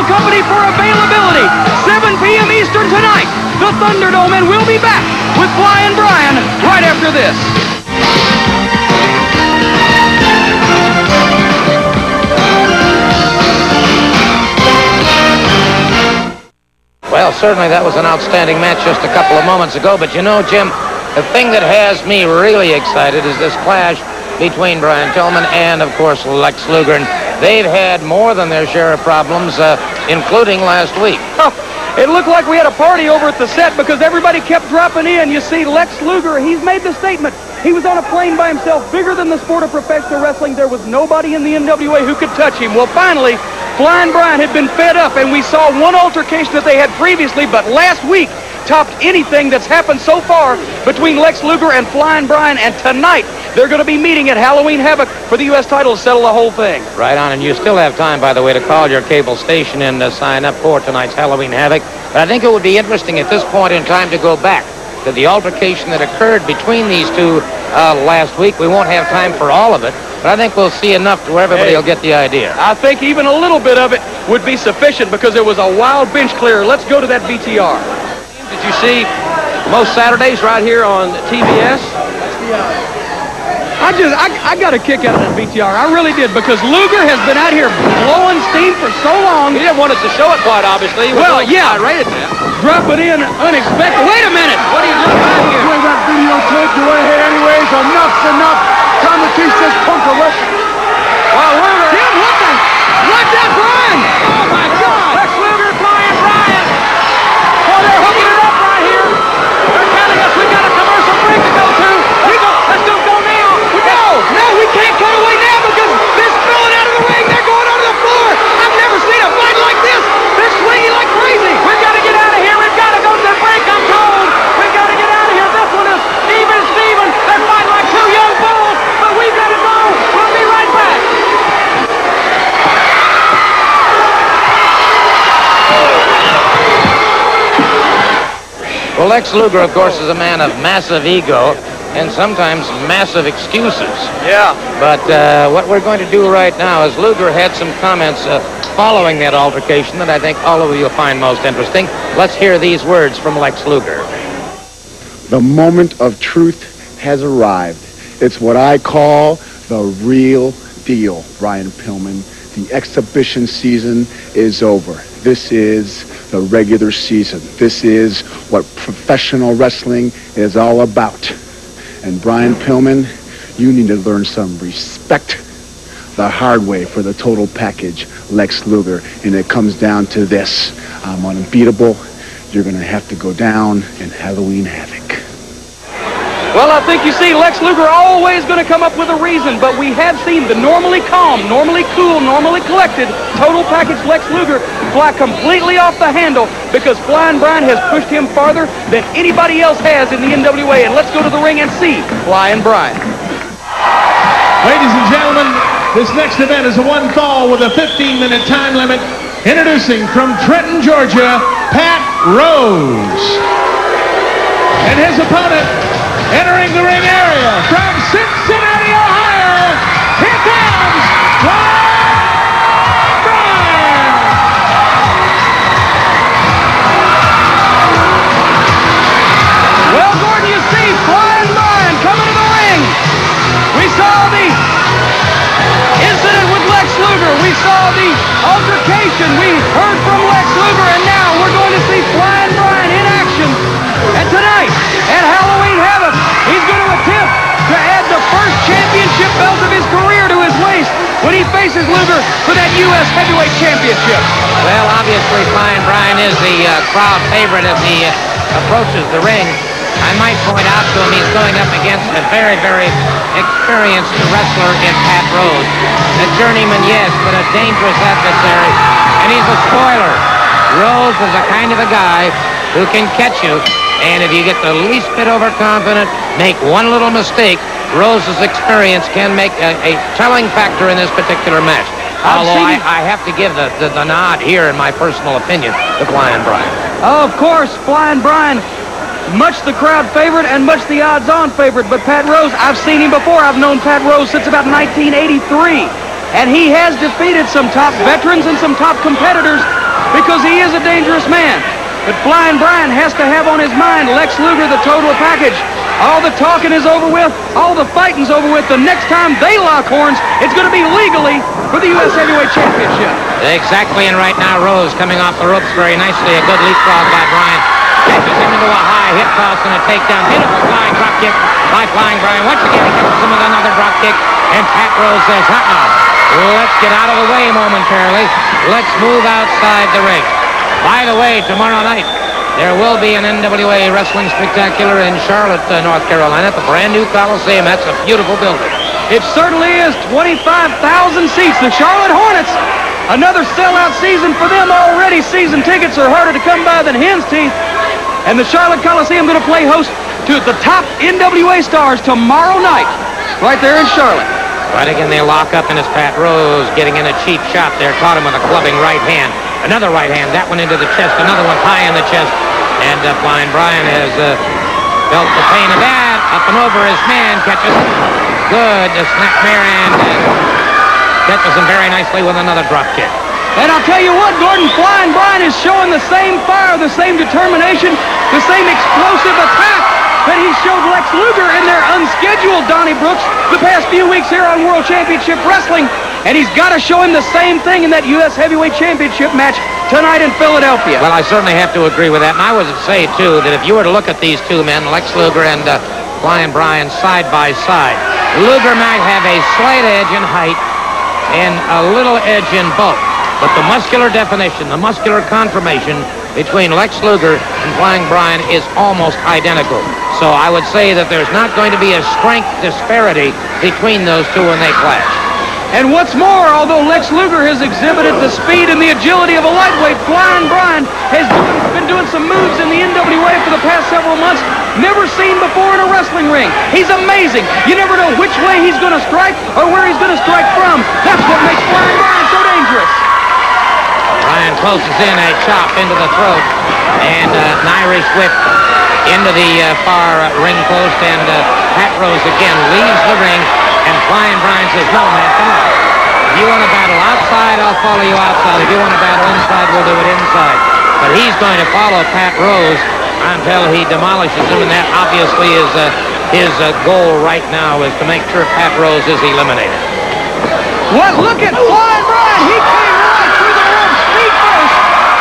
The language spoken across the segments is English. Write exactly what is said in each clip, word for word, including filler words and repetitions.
Cable Company for availability. seven p m Eastern tonight, the Thunderdome, and we'll be back with Flying Brian right after this. Well, certainly that was an outstanding match just a couple of moments ago, but you know, Jim, the thing that has me really excited is this clash between Brian Pillman and, of course, Lex Luger. And they've had more than their share of problems, uh, including last week. Oh, it looked like we had a party over at the set because everybody kept dropping in. You see, Lex Luger, he's made the statement. He was on a plane by himself, bigger than the sport of professional wrestling. There was nobody in the N W A who could touch him. Well, finally, Flying Brian had been fed up, and we saw one altercation that they had previously, but last week topped anything that's happened so far between Lex Luger and Flying Brian, and tonight they're going to be meeting at Halloween Havoc for the U S title to settle the whole thing. Right on, and you still have time, by the way, to call your cable station and uh, sign up for tonight's Halloween Havoc. But I think it would be interesting at this point in time to go back to the altercation that occurred between these two uh, last week. We won't have time for all of it, but I think we'll see enough to where everybody Hey, will get the idea. I think even a little bit of it would be sufficient because it was a wild bench clear. Let's go to that V T R. Did you see most Saturdays right here on T V S? I just, I, I got a kick out of that V T R. I really did, because Luger has been out here blowing steam for so long. He didn't want us to show it quite obviously. He was Well, a little yeah. irate at that. Drop it in unexpected. Wait a minute. What are you doing right here? Play that videotape, you went ahead anyways. Enough's enough. Time to teach this punk a lesson. Well, Luger. Jim, what the? What that, Brian? Oh my God! Lex Luger, Flying Brian. Oh, they're hooking it up right here. They're telling us we've got a commercial break to go to. We go. Let's do go now. We no, no, we can't cut away now because they're spilling out of the ring. They're going onto the floor. I've never seen a fight like this. They're swinging like crazy. We've got to get out of here. We've got to go to the break, I'm told. We've got to get out of here. This one is Steven Steven. They're fighting like two young bulls, but we've got to go. We'll be right back. Well, Lex Luger, of course, is a man of massive ego and sometimes massive excuses. Yeah. But uh, what we're going to do right now is Luger had some comments uh, following that altercation that I think all of you will find most interesting. Let's hear these words from Lex Luger. The moment of truth has arrived. It's what I call the real deal, Brian Pillman. The exhibition season is over. This is the regular season. This is what professional wrestling is all about. And Brian Pillman, you need to learn some respect the hard way for the total package, Lex Luger. And it comes down to this. I'm unbeatable. You're going to have to go down in Halloween Havoc. Well, I think you see Lex Luger always going to come up with a reason, but we have seen the normally calm, normally cool, normally collected, total package Lex Luger fly completely off the handle because Flying Brian has pushed him farther than anybody else has in the N W A. And let's go to the ring and see Flying Brian. Ladies and gentlemen, this next event is a one fall with a fifteen minute time limit. Introducing from Trenton, Georgia, Pat Rose. And his opponent, entering the ring area from Cincinnati, Ohio, here comes Flying Brian! Well, Gordon, you see Flying Brian coming to the ring. We saw the incident with Lex Luger. We saw the altercation. We heard from Lex Luger, and now we're going to see Flying Brian in action. And tonight, at Halloween Havoc, he's going to attempt to add the first championship belt of his career to his waist when he faces Luger for that U S Heavyweight Championship. Well, obviously, Flying Brian is the uh, crowd favorite as he uh, approaches the ring. I might point out to him he's going up against a very, very experienced wrestler in Pat Rose. A journeyman, yes, but a dangerous adversary. And he's a spoiler. Rose is the kind of a guy who can catch you. And if you get the least bit overconfident, make one little mistake, Rose's experience can make a, a telling factor in this particular match. Although I, I have to give the, the, the nod here, in my personal opinion, to Flying Brian. Of course, Flying Brian, much the crowd favorite and much the odds-on favorite. But Pat Rose, I've seen him before. I've known Pat Rose since about nineteen eighty-three. And he has defeated some top veterans and some top competitors. because he is a dangerous man. But Flying Brian has to have on his mind Lex Luger, the total package. All the talking is over with. All the fighting's over with. The next time they lock horns, it's going to be legally for the U S Heavyweight Championship. Exactly, and right now Rose coming off the ropes very nicely. A good leapfrog by Brian. Catches him into a high hip toss and a takedown. Beautiful flying drop kick by Flying Brian. Once again, he catches him with another drop kick. And Pat Rose says, uh-uh, let's get out of the way momentarily. Let's move outside the ring. By the way, tomorrow night, there will be an N W A Wrestling Spectacular in Charlotte, uh, North Carolina, at the brand new Coliseum. That's a beautiful building. It certainly is. twenty-five thousand seats. The Charlotte Hornets, another sellout season for them already. Season tickets are harder to come by than hen's teeth. And the Charlotte Coliseum going to play host to the top N W A stars tomorrow night, right there in Charlotte. Right again, they lock up, and it's Pat Rose getting in a cheap shot there. Caught him with a clubbing right hand. Another right hand, that one into the chest, another one high in the chest. And uh, Flying Brian has uh, felt the pain of that. Up and over his man, catches good uh, snapmare and uh, catches him very nicely with another drop kick. And I'll tell you what, Gordon, Flying Brian is showing the same fire, the same determination, the same explosive attack that he showed Lex Luger in their unscheduled Donnie Brooks the past few weeks here on World Championship Wrestling. And he's got to show him the same thing in that U S Heavyweight Championship match tonight in Philadelphia. Well, I certainly have to agree with that. And I would say, too, that if you were to look at these two men, Lex Luger and uh, Flying Brian, side by side, Luger might have a slight edge in height and a little edge in bulk. But the muscular definition, the muscular conformation between Lex Luger and Flying Brian is almost identical. So I would say that there's not going to be a strength disparity between those two when they clash. And what's more, although Lex Luger has exhibited the speed and the agility of a lightweight, Flying Brian has doing, been doing some moves in the N W A for the past several months never seen before in a wrestling ring. He's amazing. You never know which way he's going to strike or where he's going to strike from. That's what makes Flying Brian so dangerous. Brian closes in a chop into the throat and uh, an Irish whip into the uh, far uh, ring post, and uh, Pat Rose again leaves the ring, and Flying Brian says, no, man, come on. If you want to battle outside, I'll follow you outside. If you want to battle inside, we'll do it inside. But he's going to follow Pat Rose until he demolishes him, and that obviously is uh, his uh, goal right now, is to make sure Pat Rose is eliminated. What? Look at Flying Brian. He came right through the ropes feet first.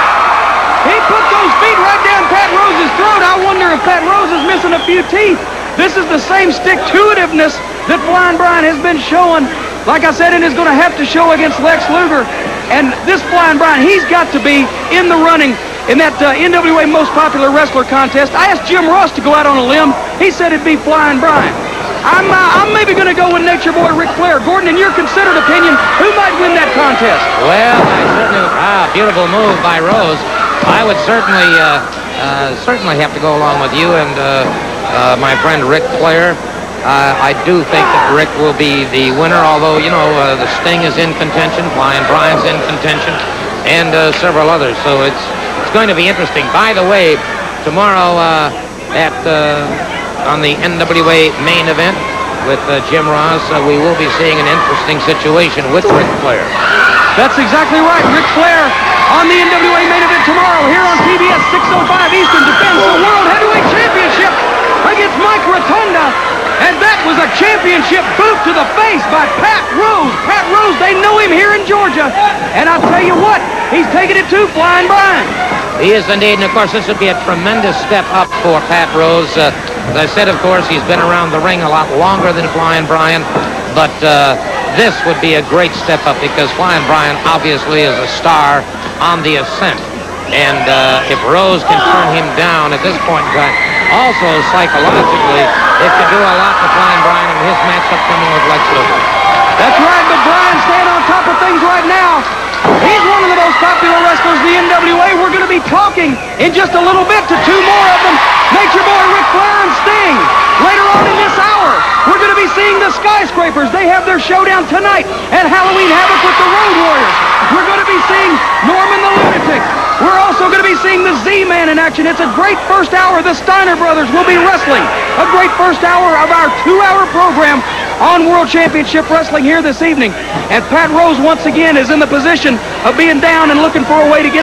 He put those feet right down Pat Rose's throat. I wonder if Pat Rose is missing a few teeth. This is the same stick-to-itiveness that Flying Brian has been showing, like I said, and is going to have to show against Lex Luger. And this Flying Brian, he's got to be in the running in that uh, N W A Most Popular Wrestler contest. I asked Jim Ross to go out on a limb. He said it'd be Flying Brian. I'm, uh, I'm maybe going to go with Nature Boy Ric Flair. Gordon, in your considered opinion, who might win that contest? Well, I certainly, ah, beautiful move by Rose. I would certainly, uh, uh, certainly have to go along with you and uh, uh, my friend Ric Flair. Uh, I do think that Rick will be the winner, although, you know, uh, the Sting is in contention, Flying Brian's in contention, and uh, several others. So it's it's going to be interesting. By the way, tomorrow uh, at uh, on the N W A main event with uh, Jim Ross, uh, we will be seeing an interesting situation with Ric Flair. That's exactly right. Ric Flair on the N W A main event tomorrow here on T B S six oh five Eastern defends the World Heavyweight Championship against Mike Rotunda. And that was a championship boot to the face by Pat Rose. Pat Rose, they know him here in Georgia. And I'll tell you what, he's taking it to Flying Brian. He is indeed, and of course this would be a tremendous step up for Pat Rose. Uh, as I said, of course, he's been around the ring a lot longer than Flying Brian, but uh, this would be a great step up because Flying Brian obviously is a star on the ascent. And uh, if Rose can turn him down at this point in time, also psychologically, it could do a lot to Flying Brian in his matchup coming with Lex Luger. That's right, but Brian's staying on top of things right now. He's one of the most popular wrestlers in the N W A. We're going to be talking in just a little bit to two more of them, Nature Boy Ric Flair and Sting. Later on in this hour, we're going to be seeing the Skyscrapers. They have their showdown tonight at Halloween Havoc with the Road Warriors. We're going to be seeing Norman the Lunatic. We're also going to be seeing the Z-Man in action. It's a great first hour. The Steiner Brothers will be wrestling. A great first hour of our two-hour program on World Championship Wrestling here this evening. And Pat Rose, once again, is in the position of being down and looking for a way to get